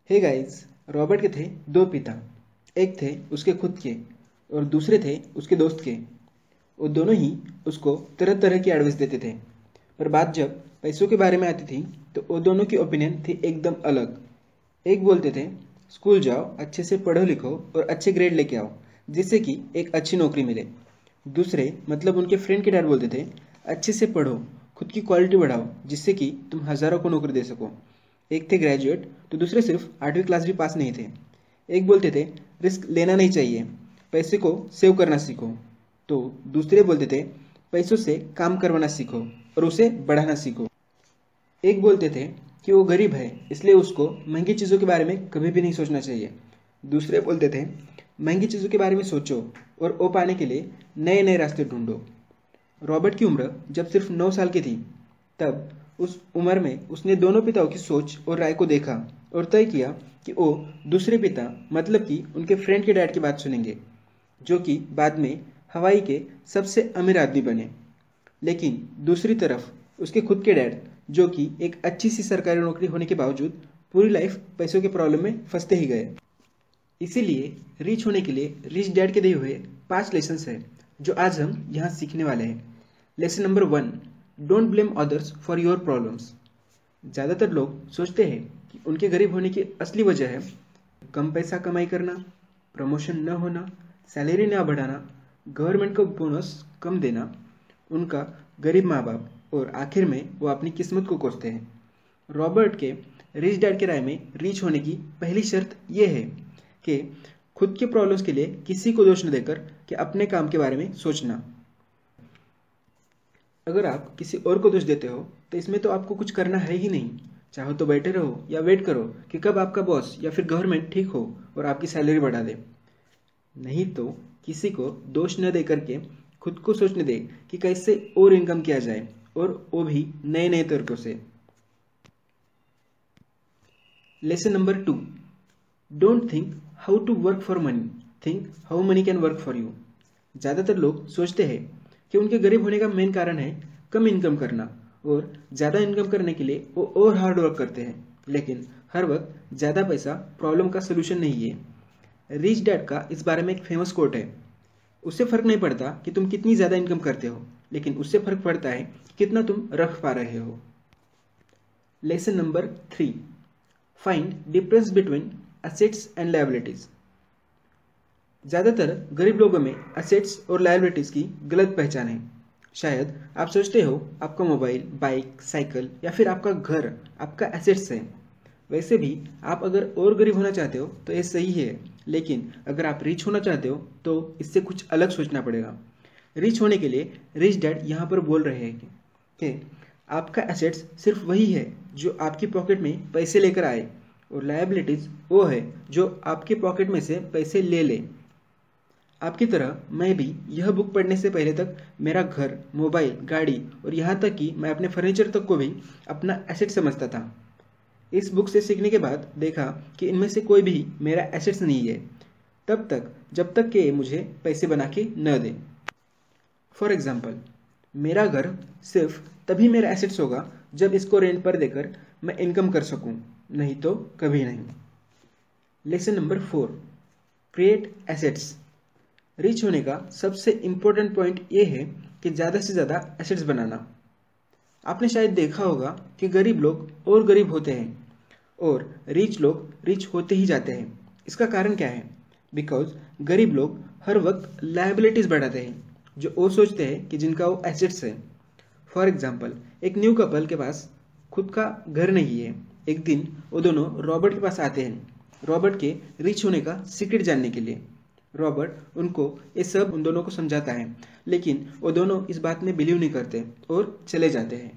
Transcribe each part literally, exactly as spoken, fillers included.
Hey guys, Robert के थे दो पिता। एक थे उसके खुद के और दूसरे थे उसके दोस्त के। वो दोनों ही उसको तरह तरह की एडवाइस देते थे, पर बात जब पैसों के बारे में आती थी तो वो दोनों की ओपिनियन थी एकदम अलग। एक बोलते थे स्कूल जाओ, अच्छे से पढ़ो लिखो और अच्छे ग्रेड लेके आओ जिससे कि एक अच्छी नौकरी मिले। दूसरे मतलब उनके फ्रेंड के डैड बोलते थे अच्छे से पढ़ो, खुद की क्वालिटी बढ़ाओ जिससे कि तुम हज़ारों को नौकरी दे सको। एक थे ग्रेजुएट तो दूसरे सिर्फ आठवीं क्लास भी पास नहीं थे। एक बोलते थे रिस्क लेना नहीं चाहिए, पैसे को सेव करना सीखो, तो दूसरे बोलते थे पैसों से काम करवाना सीखो और उसे बढ़ाना सीखो। एक बोलते थे कि वो गरीब है इसलिए उसको महंगी चीज़ों के बारे में कभी भी नहीं सोचना चाहिए। दूसरे बोलते थे महंगी चीज़ों के बारे में सोचो और वो पाने के लिए नए नए रास्ते ढूंढो। रॉबर्ट की उम्र जब सिर्फ नौ साल की थी तब उस उम्र में उसने दोनों पिताओं की सोच और राय को देखा और तय किया कि वो दूसरे पिता मतलब कि उनके फ्रेंड के डैड की बात सुनेंगे, जो कि बाद में हवाई के सबसे अमीर आदमी बने। लेकिन दूसरी तरफ उसके खुद के डैड, जो कि एक अच्छी सी सरकारी नौकरी होने के बावजूद पूरी लाइफ पैसों के प्रॉब्लम में फंसते ही गए। इसीलिए रिच होने के लिए रिच डैड के दिए हुए पांच लेसन्स हैं जो आज हम यहाँ सीखने वाले हैं। Lesson number one, don't blame others for your problems. ज़्यादातर लोग सोचते हैं कि उनके गरीब होने की असली वजह है कम पैसा कमाई करना, प्रमोशन न होना, सैलरी न बढ़ाना, गवर्नमेंट को बोनस कम देना, उनका गरीब माँ बाप और आखिर में वो अपनी किस्मत को कोसते हैं। रॉबर्ट के रिच डैड के राय में रिच होने की पहली शर्त यह है कि खुद के प्रॉब्लम्स के लिए किसी को दोष न देकर कि अपने काम के बारे में सोचना। अगर आप किसी और को दोष देते हो तो इसमें तो आपको कुछ करना है ही नहीं। चाहो तो बैठे रहो या वेट करो कि कब आपका बॉस या फिर गवर्नमेंट ठीक हो और आपकी सैलरी बढ़ा दे। नहीं तो किसी को दोष न दे करके खुद को सोचने दे कि कैसे और इनकम किया जाए, और वो भी नए नए तरीकों से। Lesson number two, don't think how to work for money, think how money can work for you. ज़्यादातर लोग सोचते हैं कि उनके गरीब होने का मेन कारण है कम इनकम करना और ज़्यादा इनकम करने के लिए वो और हार्ड वर्क करते हैं, लेकिन हर वक्त ज़्यादा पैसा प्रॉब्लम का सोल्यूशन नहीं है। रिच डैड का इस बारे में एक फेमस कोट है, उससे फ़र्क नहीं पड़ता कि तुम कितनी ज़्यादा इनकम करते हो, लेकिन उससे फ़र्क पड़ता है कितना तुम रख पा रहे हो। Lesson number three, find difference between assets and liabilities. ज़्यादातर गरीब लोगों में असेट्स और लायबिलिटीज़ की गलत पहचान है। शायद आप सोचते हो आपका मोबाइल, बाइक, साइकिल या फिर आपका घर आपका एसेट्स है। वैसे भी आप अगर और गरीब होना चाहते हो तो ये सही है, लेकिन अगर आप रिच होना चाहते हो तो इससे कुछ अलग सोचना पड़ेगा। रिच होने के लिए रिच डैड यहाँ पर बोल रहे हैं कि आपका एसेट्स सिर्फ वही है जो आपकी पॉकेट में पैसे लेकर आए, और लायबिलिटीज़ वो है जो आपके पॉकेट में से पैसे ले ले। आपकी तरह मैं भी यह बुक पढ़ने से पहले तक मेरा घर, मोबाइल, गाड़ी और यहाँ तक कि मैं अपने फर्नीचर तक को भी अपना एसेट समझता था। इस बुक से सीखने के बाद देखा कि इनमें से कोई भी मेरा एसेट्स नहीं है तब तक जब तक कि मुझे पैसे बना के न दे। फॉर एग्जाम्पल, मेरा घर सिर्फ तभी मेरा एसेट्स होगा जब इसको रेंट पर देकर मैं इनकम कर सकूं, नहीं तो कभी नहीं। Lesson number four, create assets. Rich होने का सबसे इम्पोर्टेंट पॉइंट ये है कि ज़्यादा से ज़्यादा एसेट्स बनाना। आपने शायद देखा होगा कि गरीब लोग और गरीब होते हैं और रिच लोग रिच होते ही जाते हैं। इसका कारण क्या है? बिकॉज गरीब लोग हर वक्त लायबिलिटीज़ बढ़ाते हैं जो वो सोचते हैं कि जिनका वो एसेट्स है। फॉर एग्जाम्पल, एक न्यू कपल के पास खुद का घर नहीं है। एक दिन वो दोनों रॉबर्ट के पास आते हैं, रॉबर्ट के रिच होने का सीक्रेट जानने के लिए। रॉबर्ट उनको ये सब उन दोनों को समझाता है, लेकिन वो दोनों इस बात में बिलीव नहीं करते और चले जाते हैं।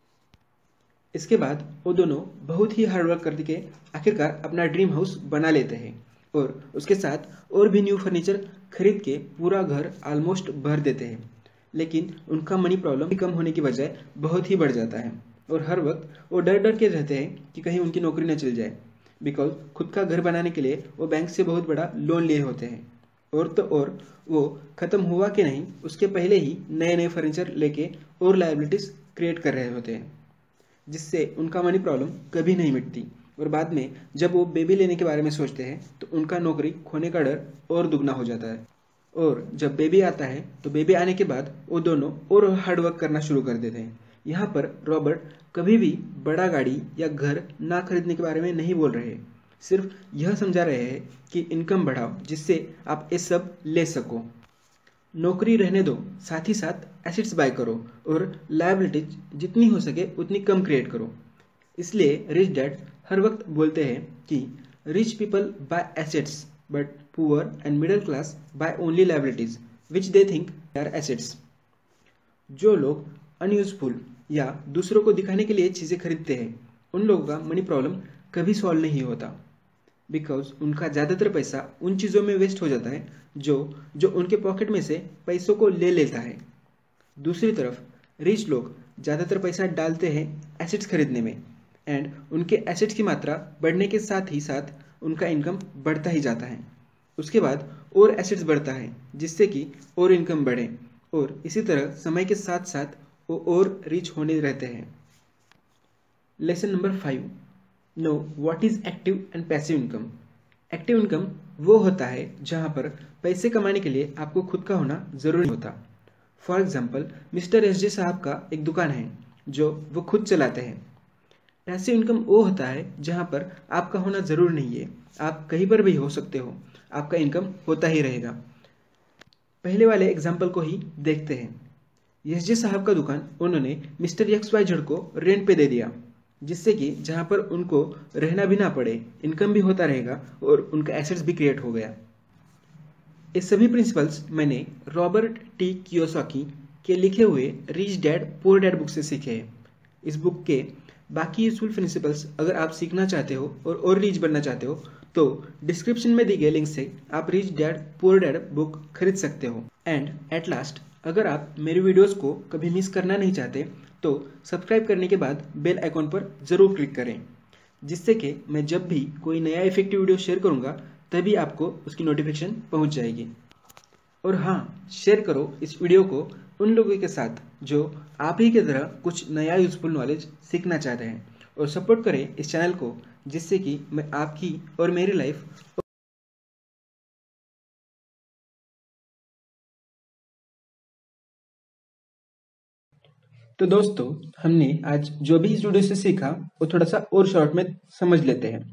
इसके बाद वो दोनों बहुत ही हार्डवर्क करके आखिरकार अपना ड्रीम हाउस बना लेते हैं और उसके साथ और भी न्यू फर्नीचर खरीद के पूरा घर ऑलमोस्ट भर देते हैं। लेकिन उनका मनी प्रॉब्लम कम होने की बजाय बहुत ही बढ़ जाता है और हर वक्त वो डर डर के रहते हैं कि कहीं उनकी नौकरी न चल जाए, बिकॉज खुद का घर बनाने के लिए वो बैंक से बहुत बड़ा लोन लिए होते हैं। और तो और वो ख़त्म हुआ कि नहीं उसके पहले ही नए नए फर्नीचर लेके और लायबिलिटीज़ क्रिएट कर रहे होते हैं, जिससे उनका मनी प्रॉब्लम कभी नहीं मिटती और बाद में जब वो बेबी लेने के बारे में सोचते हैं तो उनका नौकरी खोने का डर और दुगना हो जाता है। और जब बेबी आता है तो बेबी आने के बाद वो दोनों और हार्डवर्क करना शुरू कर देते हैं। यहाँ पर रॉबर्ट कभी भी बड़ा गाड़ी या घर ना खरीदने के बारे में नहीं बोल रहे, सिर्फ यह समझा रहे हैं कि इनकम बढ़ाओ जिससे आप ये सब ले सको। नौकरी रहने दो, साथ ही साथ एसेट्स बाय करो और लायबिलिटीज जितनी हो सके उतनी कम क्रिएट करो। इसलिए रिच डैड हर वक्त बोलते हैं कि rich people buy assets but poor and middle class buy only liabilities which they think are assets. जो लोग अनयूजफुल या दूसरों को दिखाने के लिए चीज़ें खरीदते हैं उन लोगों का मनी प्रॉब्लम कभी सॉल्व नहीं होता, बिकॉज उनका ज़्यादातर पैसा उन चीज़ों में वेस्ट हो जाता है जो जो उनके पॉकेट में से पैसों को ले लेता है। दूसरी तरफ रिच लोग ज़्यादातर पैसा डालते हैं एसेट्स खरीदने में एंड उनके एसेट्स की मात्रा बढ़ने के साथ ही साथ उनका इनकम बढ़ता ही जाता है। उसके बाद और एसेट्स बढ़ता है जिससे कि और इनकम बढ़े और इसी तरह समय के साथ साथ वो और रिच होने रहते हैं। Lesson number five, know what is active and passive income. Active income वो होता है जहां पर पैसे कमाने के लिए आपको खुद का होना जरूरी होता। For example mister S J साहब का एक दुकान है जो वो खुद चलाते हैं। पैसिव इनकम वो होता है जहां पर आपका होना जरूरी नहीं है, आप कहीं पर भी हो सकते हो, आपका इनकम होता ही रहेगा। पहले वाले एग्जाम्पल को ही देखते हैं। एस जे साहब का दुकान उन्होंने मिस्टर एक्स वाई जेड को रेंट पे दे दिया जिससे कि जहां पर उनको रहना भी ना पड़े, इनकम भी होता रहेगा और उनका एसेट्स भी क्रिएट हो गया। ये सभी प्रिंसिपल्स मैंने रॉबर्ट टी कियोसाकी के लिखे हुए rich dad poor dad book से सीखे हैं। इस बुक के बाकी यूजफुल प्रिंसिपल्स अगर आप सीखना चाहते हो और और रिच बनना चाहते हो तो डिस्क्रिप्शन में दी गए लिंक से आप rich dad poor dad book खरीद सकते हो। एंड एट लास्ट, अगर आप मेरे वीडियोस को कभी मिस करना नहीं चाहते तो सब्सक्राइब करने के बाद बेल आइकॉन पर जरूर क्लिक करें जिससे कि मैं जब भी कोई नया इफेक्टिव वीडियो शेयर करूंगा तभी आपको उसकी नोटिफिकेशन पहुंच जाएगी। और हाँ, शेयर करो इस वीडियो को उन लोगों के साथ जो आप ही की तरह कुछ नया यूजफुल नॉलेज सीखना चाहते हैं और सपोर्ट करें इस चैनल को जिससे कि मैं आपकी और मेरी लाइफ। तो दोस्तों, हमने आज जो भी इस वीडियो से सीखा वो थोड़ा सा और शॉर्ट में समझ लेते हैं।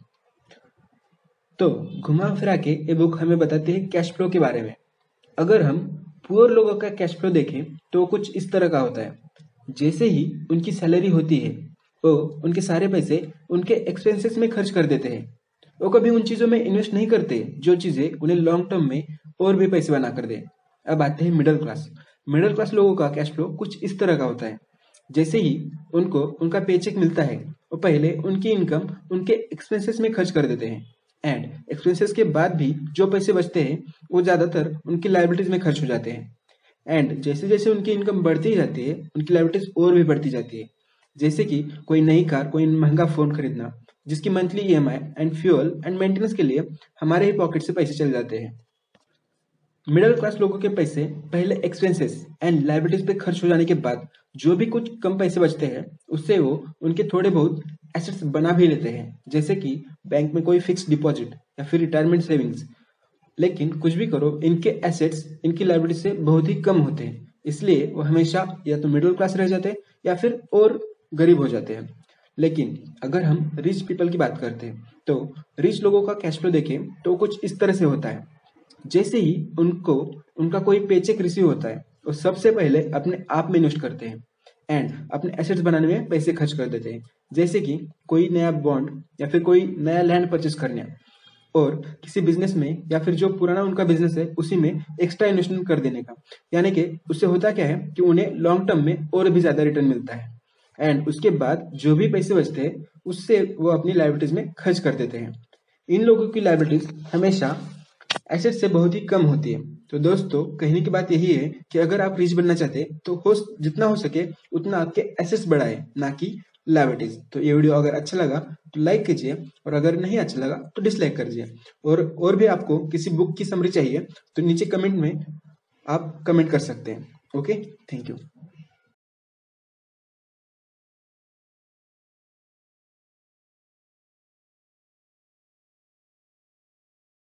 तो घुमा फिरा के ये बुक हमें बताती है कैश फ्लो के बारे में। अगर हम पुअर लोगों का कैश फ्लो देखें तो कुछ इस तरह का होता है। जैसे ही उनकी सैलरी होती है वो उनके सारे पैसे उनके एक्सपेंसेस में खर्च कर देते हैं। वो कभी उन चीज़ों में इन्वेस्ट नहीं करते जो चीज़ें उन्हें लॉन्ग टर्म में और भी पैसे बना कर दे। अब आते हैं मिडिल क्लास। मिडिल क्लास लोगों का कैश फ्लो कुछ इस तरह का होता है। जैसे ही उनको उनका पेचेक मिलता है वो पहले उनकी इनकम उनके एक्सपेंसेस में खर्च कर देते हैं एंड एक्सपेंसेस के बाद भी जो पैसे बचते हैं वो ज़्यादातर उनकी लायबिलिटीज में खर्च हो जाते हैं। एंड जैसे जैसे उनकी इनकम बढ़ती जाती है उनकी लायबिलिटीज और भी बढ़ती जाती है। जैसे कि कोई नई कार, कोई महंगा फ़ोन खरीदना जिसकी monthly E M I and fuel and maintenance के लिए हमारे ही पॉकेट से पैसे चल जाते हैं। मिडिल क्लास लोगों के पैसे पहले एक्सपेंसेस एंड लायबिलिटीज पे खर्च हो जाने के बाद जो भी कुछ कम पैसे बचते हैं उससे वो उनके थोड़े बहुत एसेट्स बना भी लेते हैं, जैसे कि बैंक में कोई फिक्स डिपॉजिट या फिर रिटायरमेंट सेविंग्स। लेकिन कुछ भी करो, इनके एसेट्स इनकी लायबिलिटी से बहुत ही कम होते हैं, इसलिए वो हमेशा या तो मिडिल क्लास रह जाते हैं या फिर और गरीब हो जाते हैं। लेकिन अगर हम रिच पीपल की बात करते हैं तो रिच लोगों का कैश फ्लो देखें तो कुछ इस तरह से होता है। जैसे ही उनको उनका कोई पेचेक रिसीव होता है वो सबसे पहले अपने आप में इन्वेस्ट करते हैं एंड अपने एसेट्स बनाने में पैसे खर्च कर देते हैं। जैसे कि कोई नया बॉन्ड या फिर कोई नया लैंड परचेस करना और किसी बिजनेस में या फिर जो पुराना उनका बिजनेस है उसी में एक्स्ट्रा इन्वेस्टमेंट कर देने का। यानी कि उससे होता क्या है कि उन्हें लॉन्ग टर्म में और भी ज्यादा रिटर्न मिलता है एंड उसके बाद जो भी पैसे बचते हैं उससे वो अपनी लायबिलिटीज में खर्च कर देते हैं। इन लोगों की लायबिलिटीज हमेशा एसेट से बहुत ही कम होती है। तो दोस्तों, कहने की बात यही है कि अगर आप रिच बनना चाहते हैं तो हो जितना हो सके उतना आपके एसेट्स बढ़ाए, ना कि लायबिलिटीज। तो ये वीडियो अगर अच्छा लगा तो लाइक कीजिए और अगर नहीं अच्छा लगा तो डिसलाइक करिए। और और भी आपको किसी बुक की समरी चाहिए तो नीचे कमेंट में आप कमेंट कर सकते हैं। Okay, thank you.